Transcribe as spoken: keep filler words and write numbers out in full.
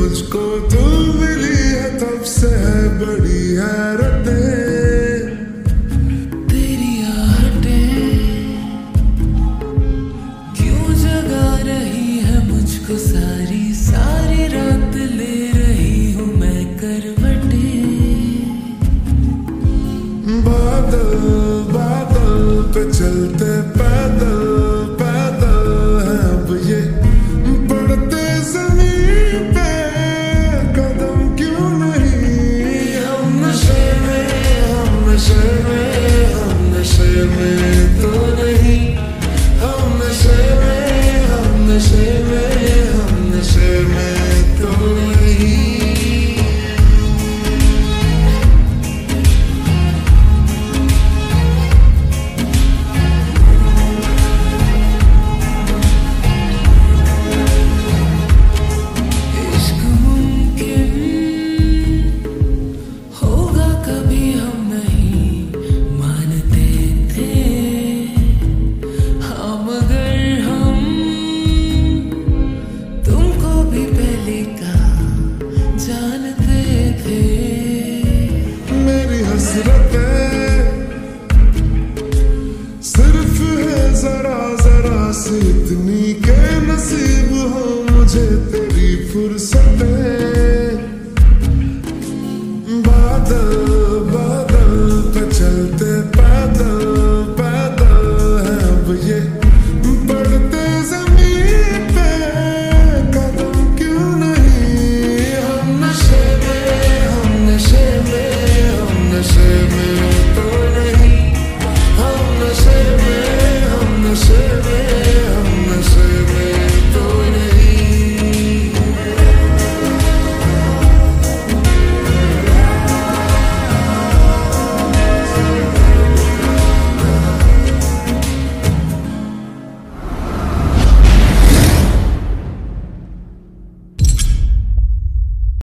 मुझको तू मिली है तब से है बड़ी हैरतें। तेरी आहटें क्यों जगा रही है मुझको, सारी सारी रात ले रही हूँ मैं करवटें। बादल बादल पे चलते पैदल पैदल है अब ये, पड़ते जमीन पे कदम क्यों नहीं। हम नशे में हम नशे में हम नशे में तो नहीं, हम नशे में हम नशे में हम नशे में तो नहीं। होगा कभी हम